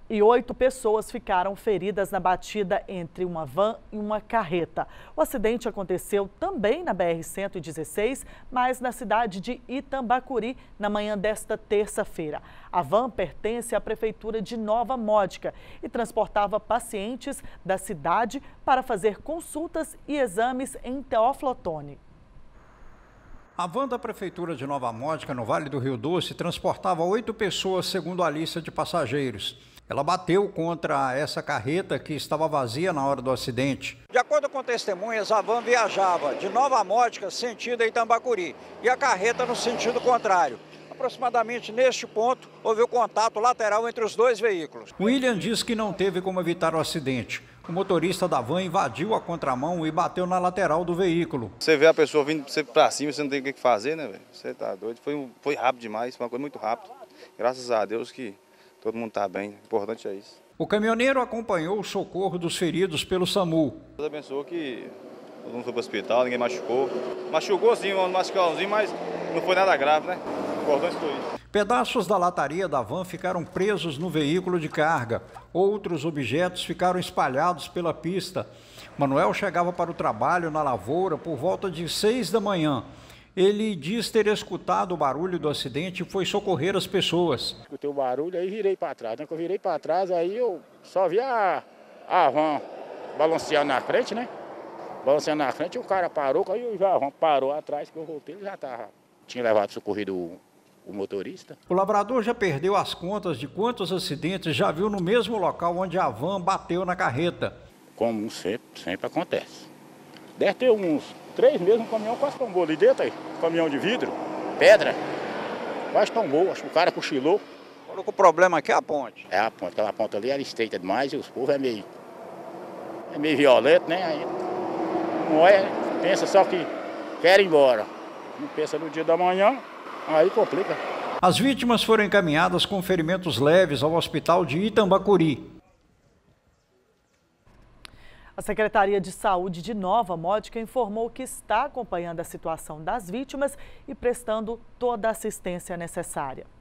E 8 pessoas ficaram feridas na batida entre uma van e uma carreta. O acidente aconteceu também na BR-116, mas na cidade de Itambacuri, na manhã desta terça-feira. A van pertence à Prefeitura de Nova Módica e transportava pacientes da cidade para fazer consultas e exames em Teófilo Otoni. A van da Prefeitura de Nova Módica, no Vale do Rio Doce, transportava 8 pessoas, segundo a lista de passageiros. Ela bateu contra essa carreta que estava vazia na hora do acidente. De acordo com testemunhas, a van viajava de Nova Módica, sentido Itambacuri, e a carreta no sentido contrário. Aproximadamente neste ponto, houve o contato lateral entre os dois veículos. William diz que não teve como evitar o acidente. O motorista da van invadiu a contramão e bateu na lateral do veículo. Você vê a pessoa vindo para cima, você não tem o que fazer, né, velho? Você tá doido. Foi rápido demais, foi uma coisa muito rápida. Graças a Deus que todo mundo está bem, o importante é isso. O caminhoneiro acompanhou o socorro dos feridos pelo SAMU. Deus abençoou que todo mundo foi para o hospital, ninguém machucou. Machucou sim, um machucãozinho, mas não foi nada grave, né? O importante foi isso. Pedaços da lataria da van ficaram presos no veículo de carga. Outros objetos ficaram espalhados pela pista. Manuel chegava para o trabalho na lavoura por volta de 6 da manhã. Ele diz ter escutado o barulho do acidente e foi socorrer as pessoas. Escutei o barulho, aí virei para trás. Quando eu virei para trás, aí eu só vi a van balanceando na frente, né? Balanceando na frente, o cara parou, aí a van parou atrás, que eu voltei, ele já tinha levado socorrido o motorista. O lavrador já perdeu as contas de quantos acidentes já viu no mesmo local onde a van bateu na carreta. Como sempre acontece. Deve ter uns 3 meses, um caminhão quase tombou ali dentro, aí, caminhão de vidro, pedra, quase tombou, acho que o cara cochilou. O problema aqui é a ponte. É a ponte, aquela ponte ali era estreita demais e os povos é meio violento, né? Aí não olha, pensa só que quer ir embora. Não pensa no dia da manhã, aí complica. As vítimas foram encaminhadas com ferimentos leves ao hospital de Itambacuri. A Secretaria de Saúde de Nova Módica informou que está acompanhando a situação das vítimas e prestando toda a assistência necessária.